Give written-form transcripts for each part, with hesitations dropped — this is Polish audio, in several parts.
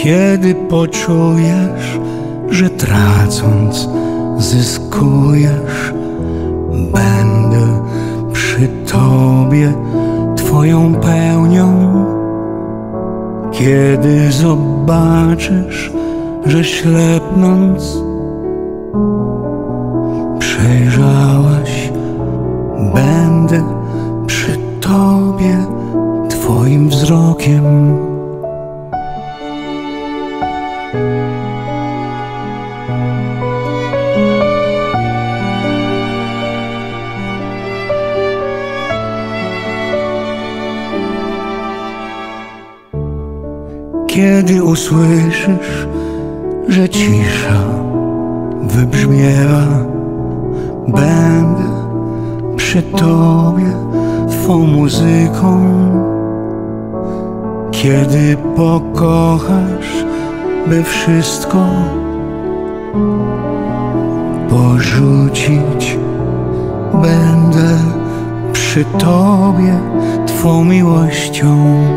Kiedy poczujesz, że tracąc zyskujesz, będę przy Tobie Twoją pełnią. Kiedy zobaczysz, że ślepnąc przejrzałaś, będę przy Tobie Twoim wzrokiem. Kiedy usłyszysz, że cisza wybrzmiewa, będę przy Tobie Twą muzyką. Kiedy pokochasz, by wszystko porzucić, będę przy Tobie Twą miłością.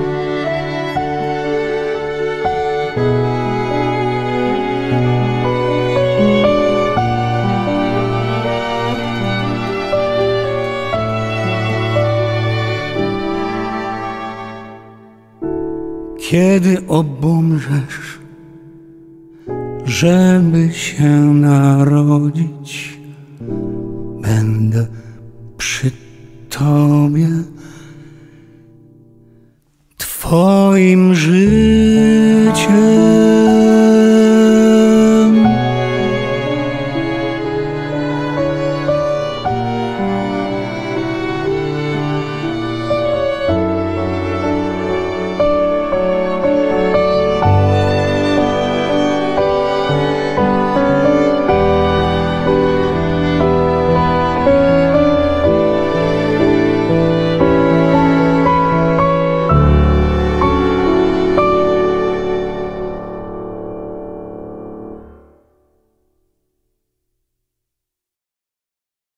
Kiedy obumrzesz, żeby się narodzić, będę przy Tobie Twoim życiem.